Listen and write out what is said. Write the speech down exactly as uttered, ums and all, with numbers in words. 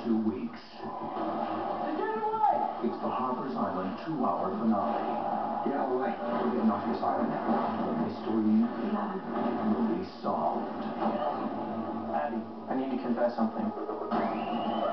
two weeks. They're getting away! It's the Harper's Island two-hour finale. Get out of the way. We're getting off this island. The mystery will be solved. Abby, I need to confess something.